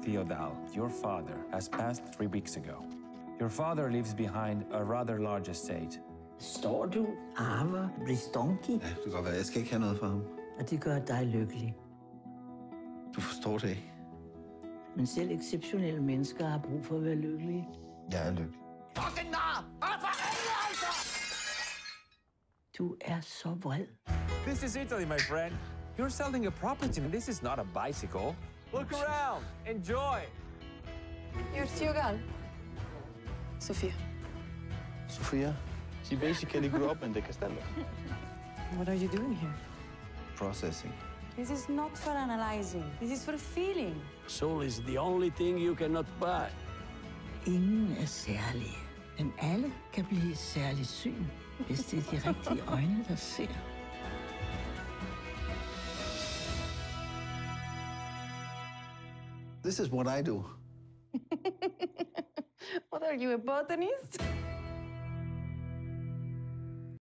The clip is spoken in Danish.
Theodal, your father, has passed 3 weeks ago. Your father leaves behind a rather large estate. Står du, arver, blistonki? Ja, det kan godt være. Jeg skal ikke have noget for ham. Og det gør dig lykkelig. Du forstår det ikke. Men selv exceptionelle mennesker har brug for at være lykkelige. Jeg er lykkelig. Fucking nar! For helvede, altså! Du er så vred. This is Italy, my friend. You're selling a property. This is not a bicycle. Look around. Enjoy. You're Tiogal. Sophia. Sophia, she basically grew up in the Castello. What are you doing here? Processing. This is not for analyzing. This is for feeling. Soul is the only thing you cannot buy. Ingen er særlige, men alle kan blive særligt syn, hvis det er de rigtige øjne, der ser. This is what I do. What are you, a botanist?